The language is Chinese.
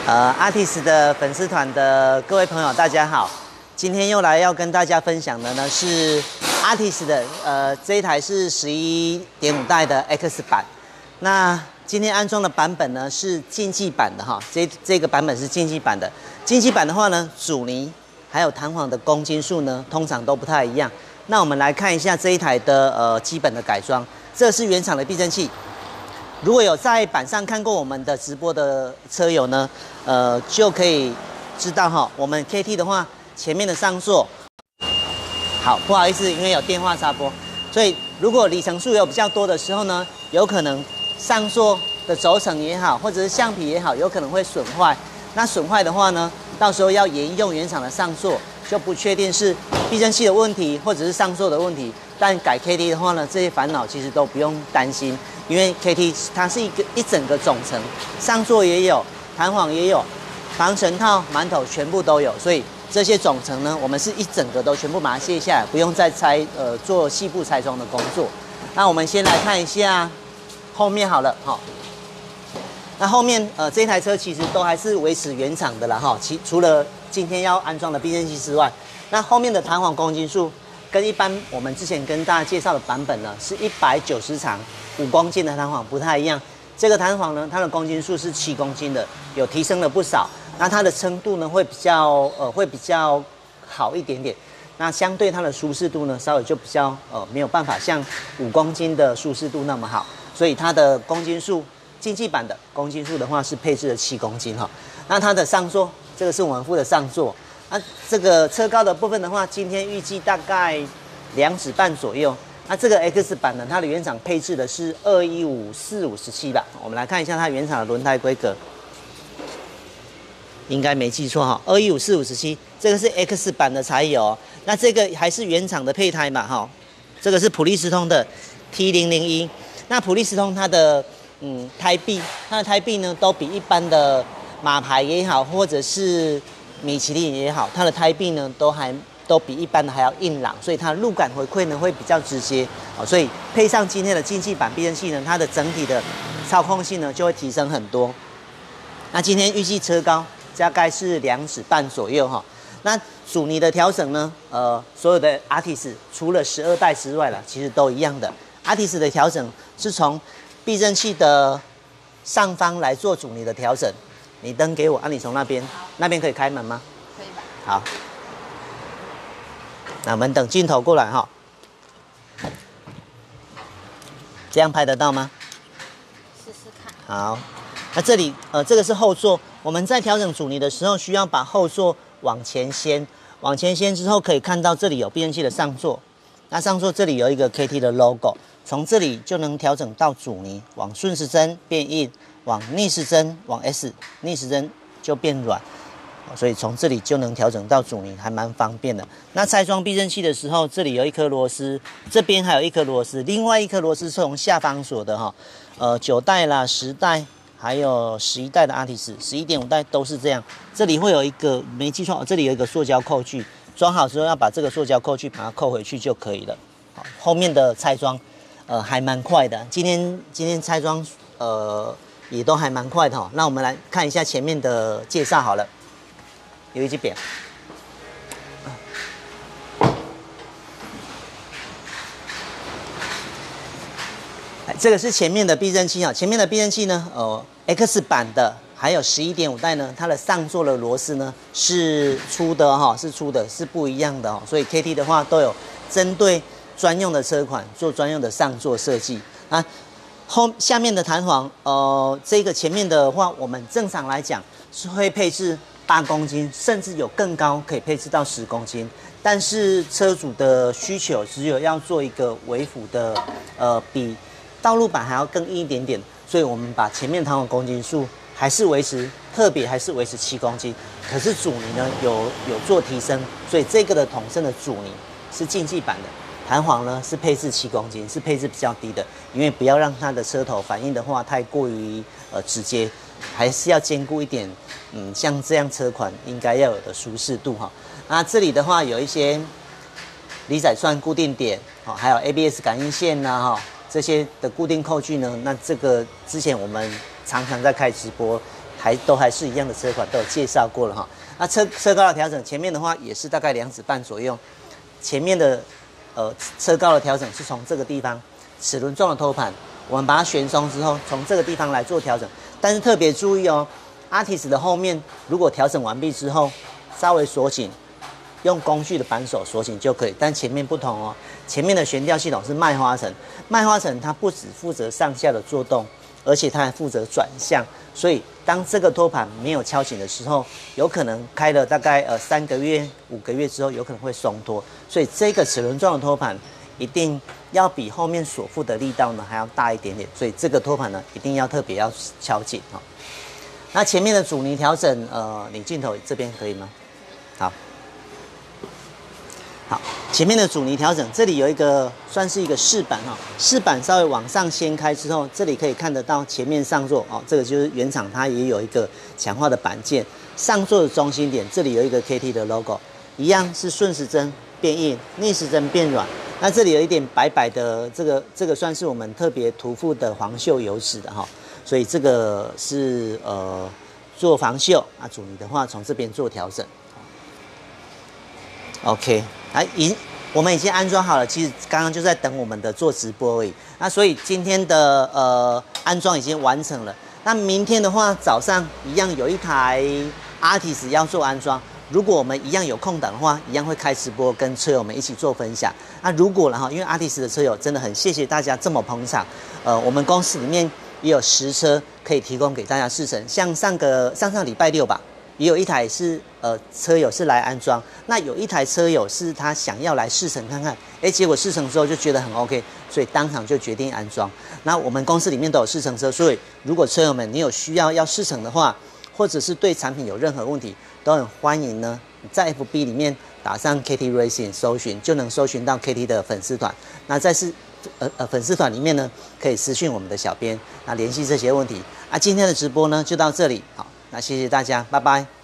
，Artis 的粉丝团的各位朋友，大家好。今天又来要跟大家分享的呢是 Artis 的这一台是11.5代的 X 版。那今天安装的版本呢是竞技版的哈，这个版本是竞技版的。竞技版的话呢，阻尼还有弹簧的公斤数呢，通常都不太一样。那我们来看一下这一台的基本的改装，这是原厂的避震器。如果有在板上看过我们的直播的车友呢，就可以知道哈，我们 KT 的话，前面的上座，好，不好意思，因为有电话插播，所以如果里程数有比较多的时候呢，有可能上座的轴承也好，或者是橡皮也好，有可能会损坏。那损坏的话呢，到时候要沿用原厂的上座，就不确定是避震器的问题，或者是上座的问题。但改 KT 的话呢，这些烦恼其实都不用担心。因为 KT 它是一整个总成，上座也有，弹簧也有，防尘套、馒头全部都有，所以这些总成呢，我们是一整个都全部把它卸下来，不用再做细部拆装的工作。那我们先来看一下后面好了，好。那后面这台车其实都还是维持原厂的啦哈，除了今天要安装的避震器之外，那后面的弹簧公斤数跟一般我们之前跟大家介绍的版本呢是190长。5公斤的弹簧不太一样，这个弹簧呢，它的公斤数是7公斤的，有提升了不少。那它的撑度呢会比较好一点点。那相对它的舒适度呢，稍微就比较没有办法像5公斤的舒适度那么好。所以它的公斤数，竞技版的公斤数的话是配置了7公斤哈。那它的上座，这个是我们附的上座。那这个车高的部分的话，今天预计大概2指半左右。那这个 X 版呢，它的原厂配置的是215/457吧？我们来看一下它原厂的轮胎规格，应该没记错哈，215/457，这个是 X 版的才有。那这个还是原厂的配胎嘛哈？这个是普利司通的 T001。那普利司通它的胎壁，它的胎壁呢都比一般的马牌也好，或者是米其林也好，它的胎壁呢都比一般的还要硬朗，所以它的路感回馈呢会比较直接，所以配上今天的竞技版避震器呢，它的整体的操控性呢就会提升很多。那今天预计车高大概是2指半左右哈。那阻尼的调整呢，所有的 Artis 除了12代之外了，其实都一样的。Artis 的调整是从避震器的上方来做阻尼的调整。你灯给我，你从那边可以开门吗？ 可以吧。 好。那我们等镜头过来哈，这样拍得到吗？ 试试看。 好，那这里这个是后座，我们在调整阻尼的时候，需要把后座往前掀之后，可以看到这里有避震器的上座，那上座这里有一个 KT 的 logo， 从这里就能调整到阻尼，往顺时针变硬，往逆时针往 S， 逆时针就变软。所以从这里就能调整到阻尼，还蛮方便的。那拆装避震器的时候，这里有一颗螺丝，这边还有一颗螺丝，另外一颗螺丝是从下方锁的哈。9代啦、10代，还有11代的 Artis， 11.5代都是这样。这里会有一个，没记错，这里有一个塑胶扣具，装好之后要把这个塑胶扣具把它扣回去就可以了。好，后面的拆装还蛮快的，今天拆装也都还蛮快的哈。那我们来看一下前面的介绍好了。有一只表，这个是前面的避震器啊。前面的避震器呢，X 版的还有11.5代呢，它的上座的螺丝呢是粗的哈，是不一样的哦。所以 KT 的话都有针对专用的车款做专用的上座设计啊。下面的弹簧，这个前面的话，我们正常来讲是会配置8公斤，甚至有更高，可以配置到10公斤。但是车主的需求只有要做一个微幅的，比道路版还要更硬一点点，所以我们把前面弹簧公斤数还是维持，特别还是维持7公斤。可是阻尼呢有做提升，所以这个的统升的阻尼是竞技版的。弹簧呢是配置7公斤，是配置比较低的，因为不要让它的车头反应的话太过于直接，还是要兼顾一点，像这样车款应该要有的舒适度哈。那这里的话有一些离载串固定点，还有 ABS 感应线呐这些的固定扣具呢，那这个之前我们常常在开直播， 还是一样的车款，都有介绍过了哈。那车高的调整，前面的话也是大概2指半左右。前面的车高的调整是从这个地方齿轮状的托盘，我们把它旋松之后，从这个地方来做调整。但是特别注意哦，Artis 的后面如果调整完毕之后，稍微锁紧，用工具的扳手锁紧就可以。但前面不同哦，前面的悬吊系统是麦花臣，麦花臣它不只负责上下的作动，而且它还负责转向。所以当这个托盘没有敲紧的时候，有可能开了大概3个月、5个月之后，有可能会松脱。所以这个齿轮状的托盘一定要比后面锁附的力道呢还要大一点点。所以这个托盘呢一定要特别要敲紧哈。那前面的阻尼调整，你镜头这边可以吗？好，前面的阻尼调整，这里有一个算是一个饰板哈，饰板稍微往上掀开之后，这里可以看得到前面上座哦，这个就是原厂它也有一个强化的板件，上座的中心点这里有一个 KT 的 logo， 一样是顺时针变硬，逆时针变软。那这里有一点白白的，这个算是我们特别涂覆的黄锈油脂的哈，所以这个是做防锈啊，阻尼的话从这边做调整。OK。我们已经安装好了，其实刚刚就在等我们的做直播而已。那所以今天的安装已经完成了。那明天的话，早上一样有一台 Artis 要做安装。如果我们一样有空档的话，一样会开直播跟车友们一起做分享。那如果了哈，因为 Artis 的车友真的很谢谢大家这么捧场。我们公司里面也有10车可以提供给大家试乘，像上礼拜6吧。也有一台是车友是来安装，那有一台车友是他想要来试乘看看，结果试乘之后就觉得很 OK， 所以当场就决定安装。那我们公司里面都有试乘车，所以如果车友们你有需要试乘的话，或者是对产品有任何问题，都很欢迎呢，在 FB 里面打上 KT Racing 搜寻，就能搜寻到 KT 的粉丝团。那在粉丝团里面呢，可以私讯我们的小编，那联系这些问题。今天的直播呢就到这里，好。那谢谢大家，拜拜。